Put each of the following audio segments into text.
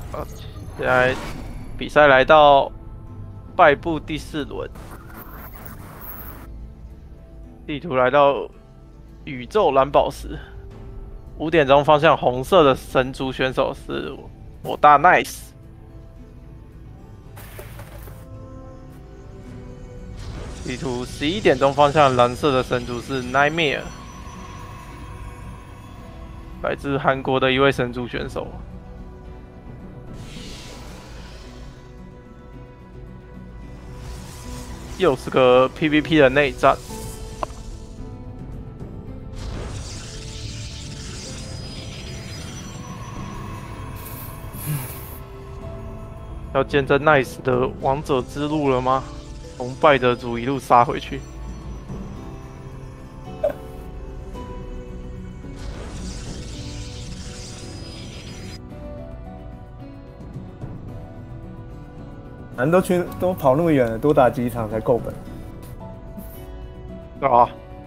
啊，现在比赛来到败部第4轮，地图来到宇宙蓝宝石，5点钟方向红色的神族选手是我大 Nice。地图11点钟方向蓝色的神族是 Nightmare， 来自韩国的一位神族选手。又是个 PVP 的内战。要见证 Nice 的王者之路了吗？从败者组一路杀回去。 反正都跑那么远了，多打几场才够本。 啊！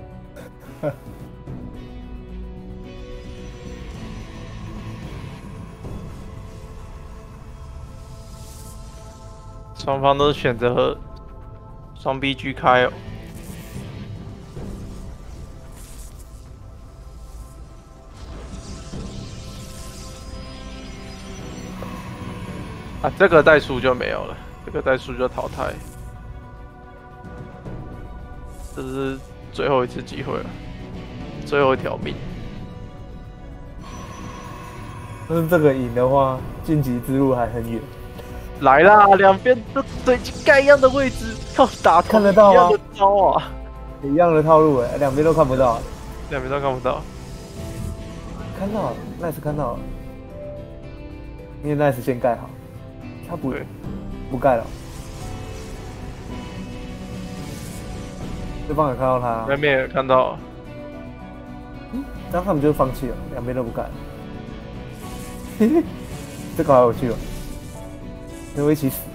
双方都选择双 BG 开哦。啊，这个再输就没有了，这个再输就淘汰。这是最后一次机会了，最后一条命。 但是这个赢的话，晋级之路还很远。 来啦，两边都已经盖一样的位置，要打看得到吗？ 一样的招啊， 一样的套路哎，两边都看不到。 两边都看不到。 看到了 ，Nice 看到了，因为 Nice 先盖好，他不盖了。对方也看到他， 那边也看到。 这样他们就放弃了，两边都不盖。嘿嘿，这个好有趣哦，能一起死。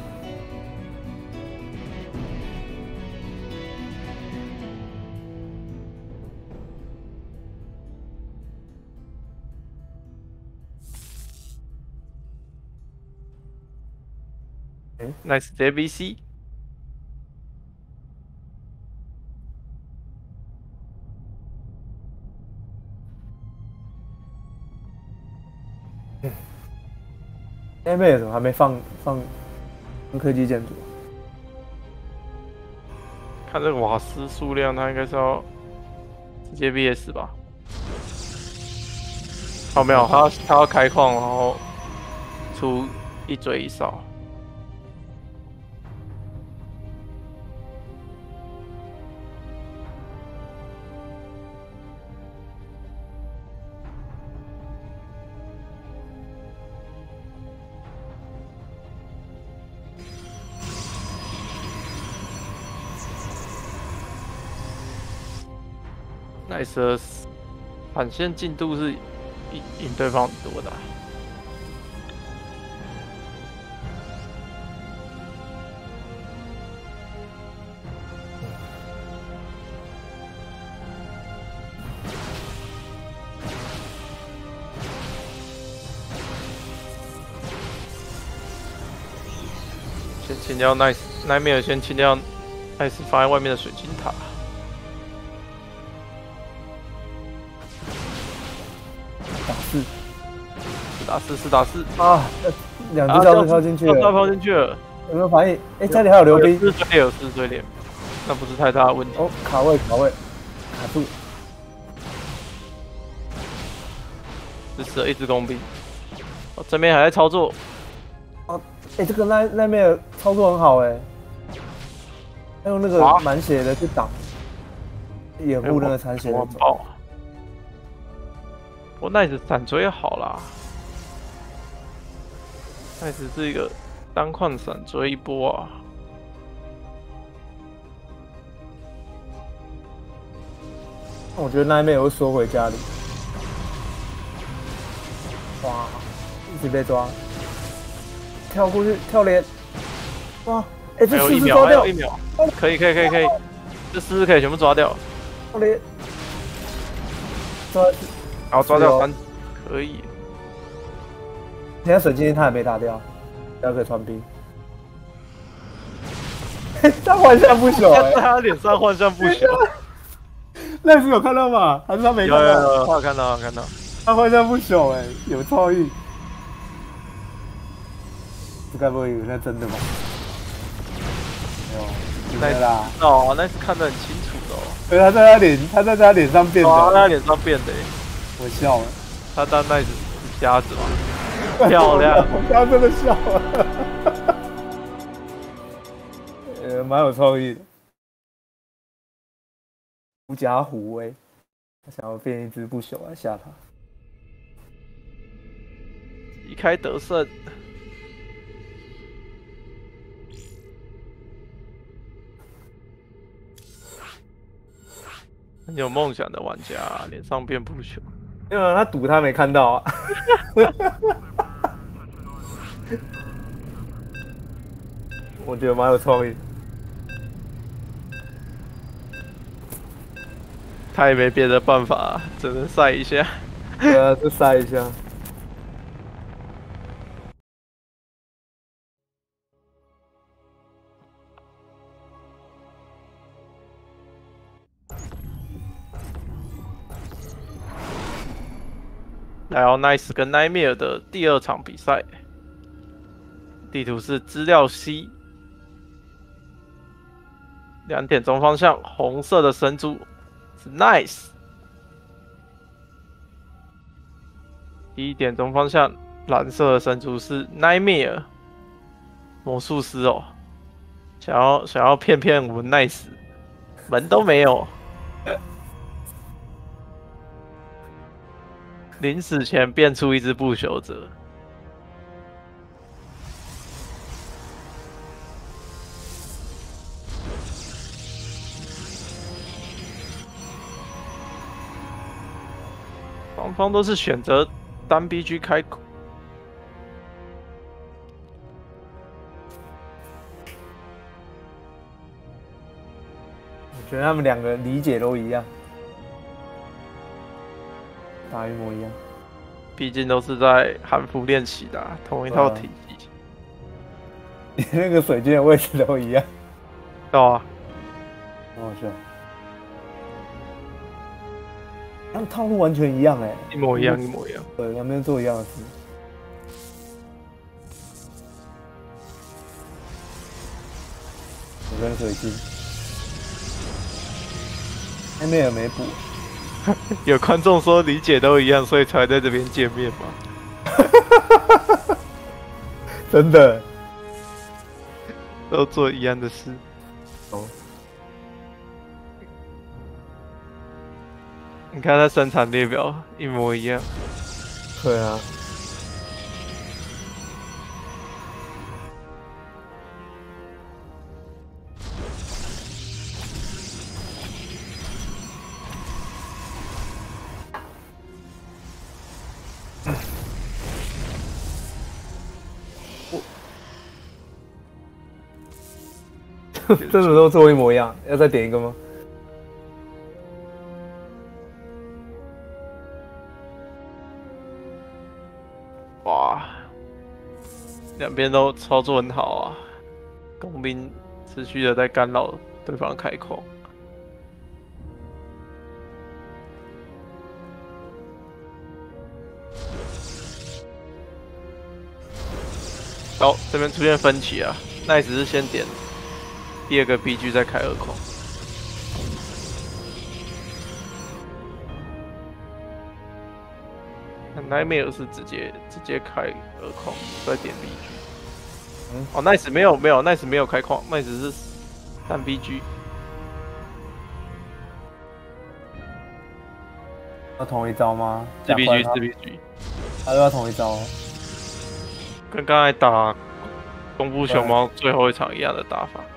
Nice JVC。 那边有什么还没放科技建筑？ 看这个瓦斯数量，他应该是要直接 VS 吧？哦，没有，他要开矿，然后出一追一哨。Nice 的反线进度是赢对方很多的先清掉 Nice，Nightmare 先清掉 Nice 放在外面的水晶塔。打四啊！两只跳跳进去了， 跳进去了， 有没有反应？哎，这里还有流冰， 有四追脸，那不是太大的问题。 哦，卡位，卡住， 支持了一只工兵，哦，这边还在操作。 哦，哎，这个那边的操作很好哎，他用那个满血的去挡，掩护那个残血的走。 我Nice闪追好啦，Nice是一个单矿闪追一波啊。 我觉得那一面也会缩回家里。哇，一直被抓，跳过去跳连，哇，哎，这四只抓掉， 还有1秒，可以，这4只可以全部抓掉。 跳连，抓， 然后抓掉3，可以。 现在水晶他也没打掉，不要可以穿冰。他幻象不朽在他脸上幻象不朽。 那是有看到吗？还是他没看到？ 有，他有看到，看到。 他幻象不朽有创意。这该不会以为那真的吧？没有，啦。 哦，那是看得很清楚的哦。 对，他在他脸上变的。 他在他脸上变的。 我笑了。 他当那是瞎子吗？漂亮， 他真的笑了。蛮有创意的。狐假虎威，他想要变一只不朽来吓他。 旗开得胜。很有梦想的玩家，脸上变不朽。 因为他赌他没看到啊。我觉得蛮有创意。 他也没别的办法，只能晒一下。 对啊，就晒一下。 来哦 ，Nice 跟 Nightmare 的第2场比赛，地图是资料 C， 2点钟方向，红色的神族是 Nice， 1点钟方向，蓝色的神族是 Nightmare， 魔术师哦，想要骗我们 Nice， 门都没有。临死前变出一只不朽者，双方都是选择单 BG 开口。 我觉得他们2个理解都一样。打一模一样， 毕竟都是在韩服练习的、同一套体系。 你那个水晶的位置都一样。 对啊， 很好笑。他们套路完全一样一模一样，一模一样。 对，两边做一样的事。我跟水晶，那边也没补。 有观众说理解都一样，所以才在这边见面吗？ 真的， 都做一样的事。 哦， 你看他生产列表一模一样。 对啊。真的都做一模一样，要再点一个吗？ 哇，两边都操作很好啊，工兵持续的在干扰对方开矿。好，这边出现分歧啊，那只是先点第2个 BG 再开2矿。Nightmare 是直接开2矿，再点 BG。哦 ，Nice 没有 ，Nice 没有开矿，Nice 是3 BG。 要同一招吗 ？4 BG 4 BG。 他都要同一招。 跟刚才打功夫熊猫最后一场一样的打法。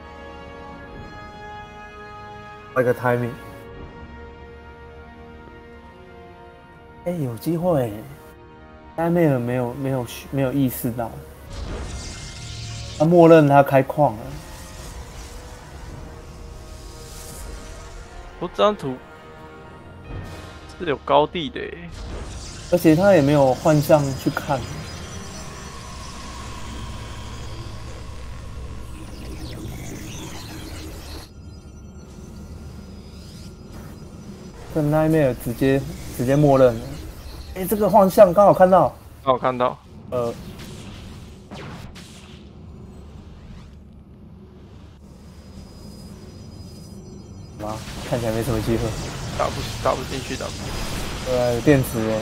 那个 timing。有机会。但妹尔没有意识到，他默认他开矿了。 这张图是有高地的耶， 而且他也没有换向去看。 这 Nightmare 直接默认了。哎，这个幻象刚好看到， 刚好看到， 哇，看起来没什么机会， 打不进去，打不进去。 有电池哎，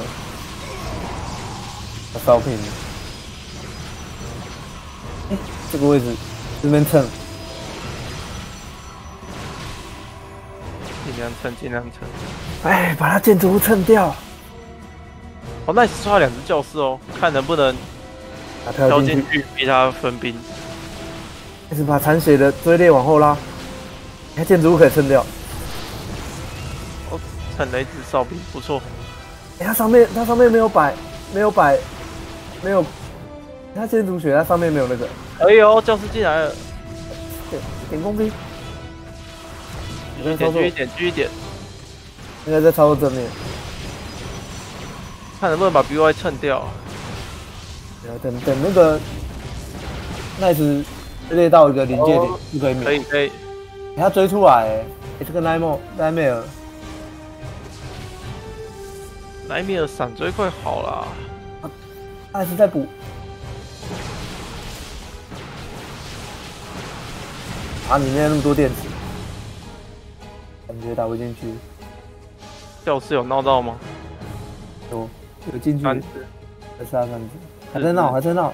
要烧屏。哎，这个位置这边蹭， 尽量蹭。 哎，把它建筑物蹭掉。 哦，那抓了2只教士哦，看能不能跳进去逼他分兵。 开始把残血的追猎往后拉，看建筑物可以蹭掉。 哦，蹭雷子哨兵不错。 哎，它上面没有摆，它建筑血它上面没有那个。 哎呦，教士进来了， 点工兵， 继续点， 应该在操作正面。 看能不能把 BY 蹭掉。 等那个奈斯列到一个临界点就可以免。 可以。 他追出来，这个奈梅尔闪追快好啦， 奈斯在补。啊！里面那么多电池，感觉打不进去。 教室有闹到吗？ 有进去，还是3只，还在闹，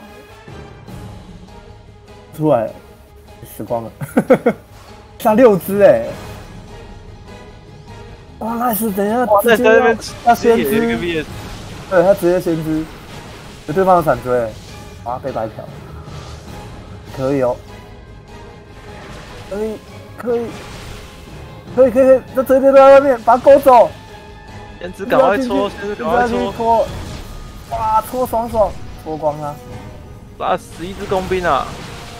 出来了，死光了，杀6只哎！哇，那是等一下直接要先知，对他直接先知，对方的闪追，啊被白嫖，可以哦。可以，这追猎都在外面，把他勾走。 先知赶快戳， 哇，戳爽，戳光他， 杀11只工兵啊！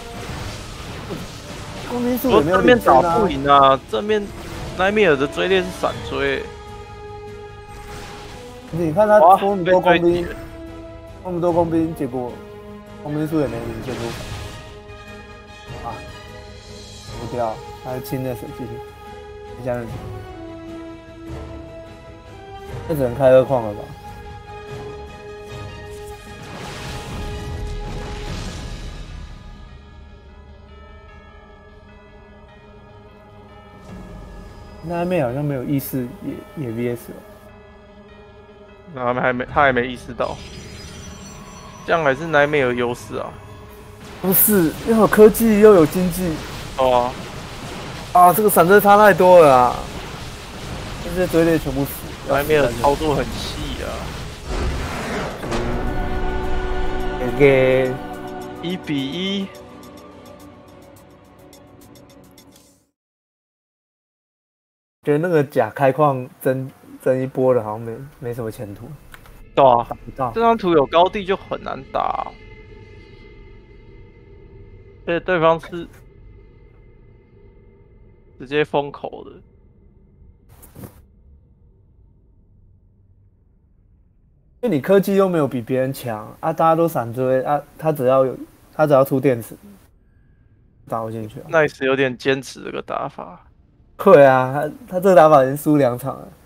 工兵数也没有正面打不赢啊，正面奈米尔的追猎是闪追。 你看他那么多工兵，结果工兵数也没领先多少。啊！不掉，他清的水继续，这样子，这只能开2矿了吧？那妹好像没有意识，也 VS 了。 那他还没意识到，这样还是奈美尔优势啊。 不是，又有科技又有经济。 哦啊！这个闪追差太多了啊！这些追猎全部死。 奈美尔操作很细啊。 给 1-1。 觉得那个假开矿争一波的，好像没什么前途。 对啊， 打不到。 这张图有高地就很难打，而且对方是直接封口的。 因为你科技又没有比别人强啊，大家都闪追啊，他只要出电池，打不进去。 Nice 有点坚持这个打法。 对啊，他这个打法已经输2场了。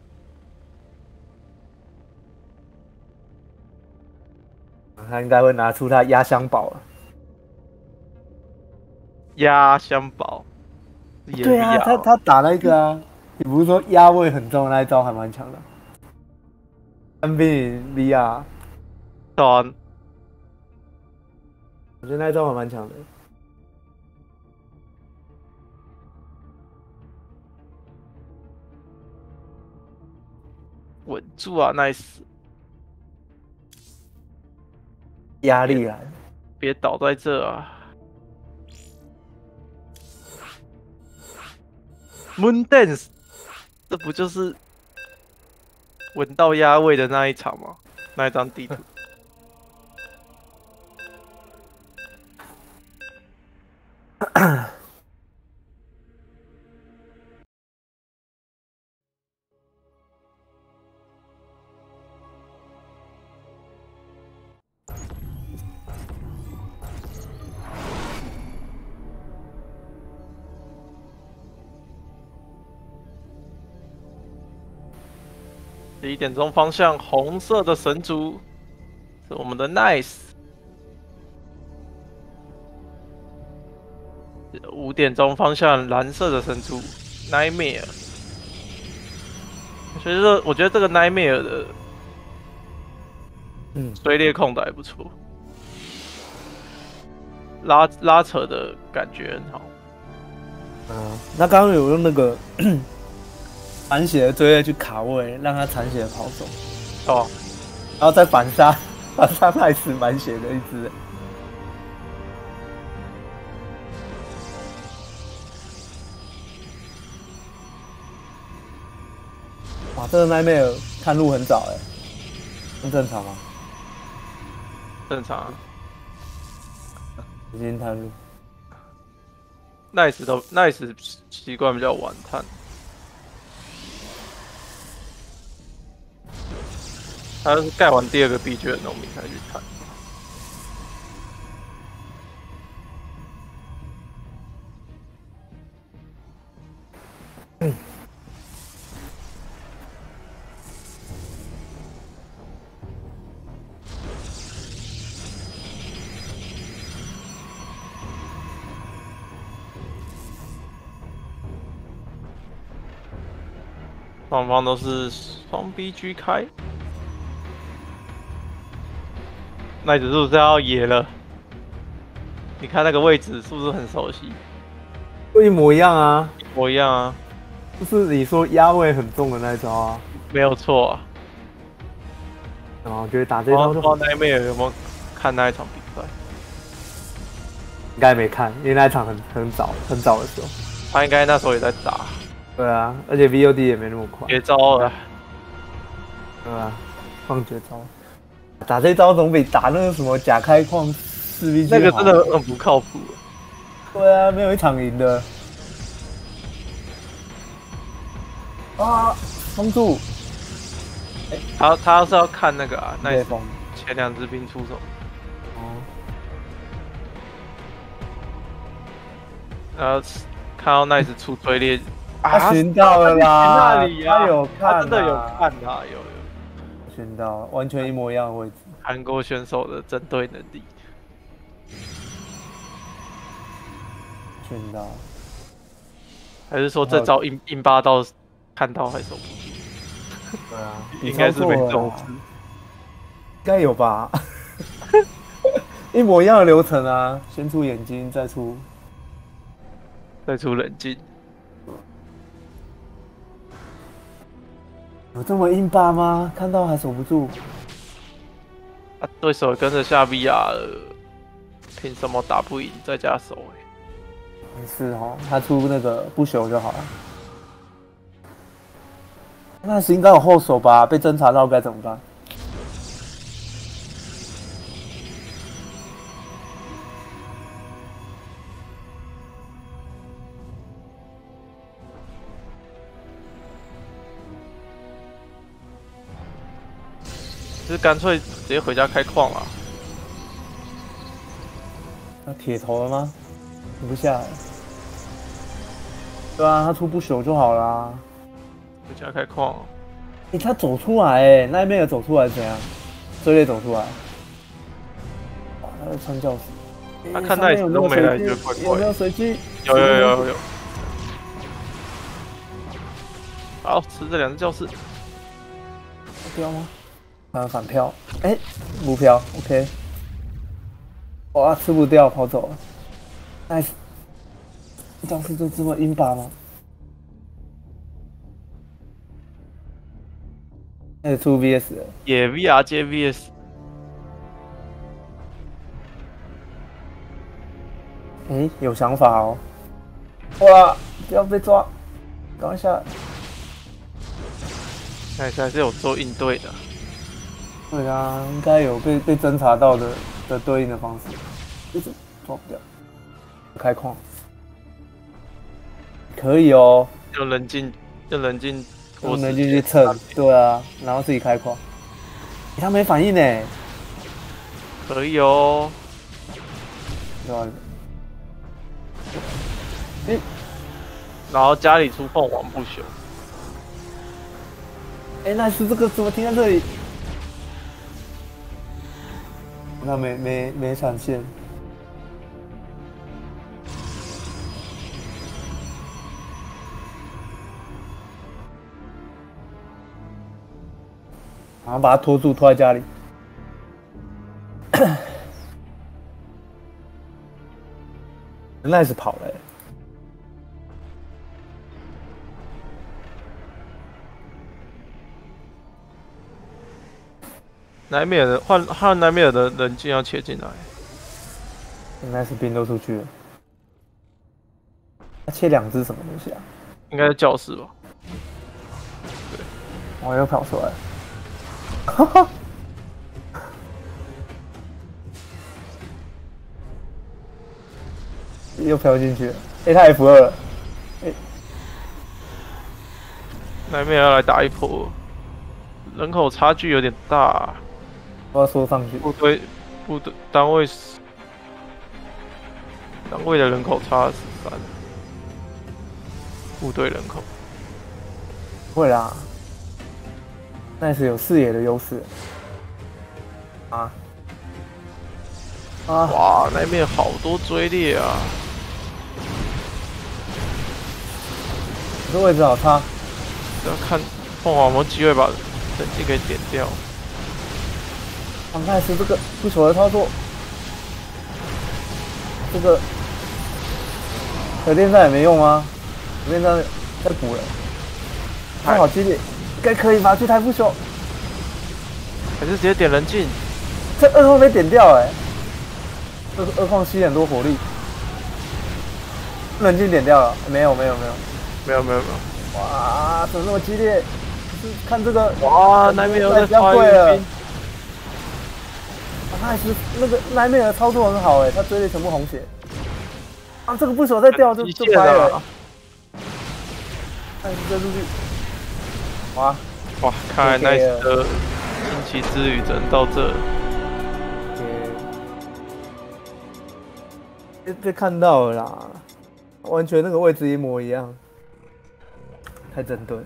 他应该会拿出他压箱宝了。 压箱宝。 对啊，他打那个啊，你不是说压位很重的那一招还蛮强的？NVIDIA， 对啊， 我觉得那一招还蛮强的。 稳住啊 ，Nice！ 压力来， 别倒在这啊 ！Moon Dance， 这不就是稳到压位的那一场吗？那一张地图。 11点钟方向，红色的神族是我们的 Nice。5点钟方向，蓝色的神族 Nightmare。我觉得这个 Nightmare 的，追猎控的还不错，拉扯的感觉很好。 那刚刚有用那个残血的追猎去卡位，让他残血的跑走。 哦， 然后再反杀太死满血的一只。哇，这个 Nightmare 探路很早很正常吗？ 正常啊。 已经探路。 Nice 习惯比较晚探，他是盖完第2个壁卷的农民才去探。双方都是双 BG 开，奈子是不是要野了？你看那个位置是不是很熟悉？ 一模一样啊， 一模一样啊， 就是你说压位很重的那一招啊， 没有错啊。 然后我觉得打这招就不知道Nightmare有没有看那一场比赛？ 应该没看，因为那一场很早的时候， 他应该那时候也在打。 对啊，而且 VOD 也没那么快。 绝招了， 对啊，放绝招，打这招总比打那个什么假开矿4v 那个真的很不靠谱。 对啊，没有一场赢的。啊，封住！ 他是要看那个啊，那封前2只兵出手。 哦。 然后看到 Nice 出追猎。 他寻到了啦！ 那里啊， 他有看， 他真的有看啊，有寻到，完全一模一样的位置。 韩国选手的针对能力， 寻到， 还是说这招硬巴到看到还守不住？ 对啊， 应该是没中视， 应该有吧？一模一样的流程啊，先出眼睛，再出冷静。 有这么硬霸吗？看到还守不住？ 啊，对手跟着下 VR 了，凭什么打不赢？再加手没事哦，他出那个不朽就好了。那是应该有后手吧？被侦查到该怎么办？ 就是干脆直接回家开矿了。 那铁头了吗？停不下来。对啊，他出不朽就好啦。 回家开矿。 他走出来那边有走出来怎样？追猎走出来。哇，他在穿教室。 他看那都没来，就怪怪。 有没有随机？ 有。好，吃这2只教室。 飘吗？反飘，不飘 ，OK。哇，吃不掉，跑走了。Nice，教室就这么阴巴吗？开始出 VS 了， 也 VR 接 VS。 有想法哦。哇，不要被抓，赶快下来。 看一下是有做应对的。 对啊，应该有被侦查到的对应的方式，一直抓不掉。开矿，可以哦。 用冷静去蹭，对啊，然后自己开矿。他没反应呢。 可以哦。 对啊。 然后家里出凤凰不朽。 哎，那是这个怎么停在这里？那没闪现。然后把他拖住，拖在家里。Nice 跑了、欸。 南米尔的换南米尔的人竟要切进来， 应该是兵都出去了。他切2只什么东西啊？ 应该是教室吧？ 对，哦，又跑出来了。哈哈。又飘进去了。他 F2了。 南米尔要来打一波，人口差距有点大。 我要缩上去。 部队单位的人口差13，部队人口不会啦，Nice 有视野的优势。啊！ 哇，那边好多追猎啊！ 这位置好差， 要看凤凰有没有机会把人机给点掉。 Nice 这个不熟的操作，这个核电站也没用吗？核电站再补了，他好激烈，应该可以吧？去台不朽， 还是直接点人进？ 这2矿没点掉哎、这2矿吸很多火力，人进点掉了，没有。哇，怎么那么激烈？看这个， 哇，南美尔在发了。Nice 那个南美尔操作很好哎、他追的全部红血。这个不手再掉就掰了。Nice 再出去。哇， 看来 Nice 的惊奇之旅只能到这。 被看到了啦，完全那个位置一模一样，太针对了。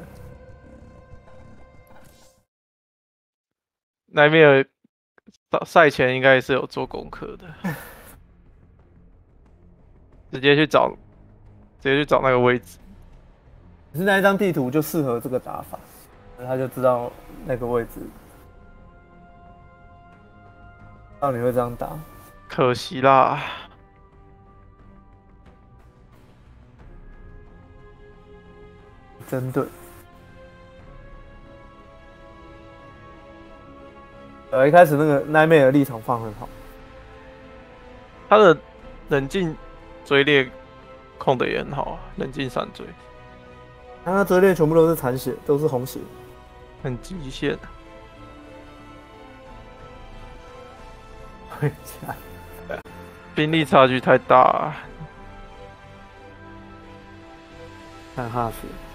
南米尔赛前应该是有做功课的，直接去找那个位置。 可是那一张地图就适合这个打法，他就知道那个位置，知道你会这样打。 可惜啦。 针对。一开始那个奈妹的立场放很好， 他的冷静追猎控的也很好啊，冷静闪追。 他追猎全部都是残血，都是红血， 很极限。兵力差距太大啊。 看哈斯。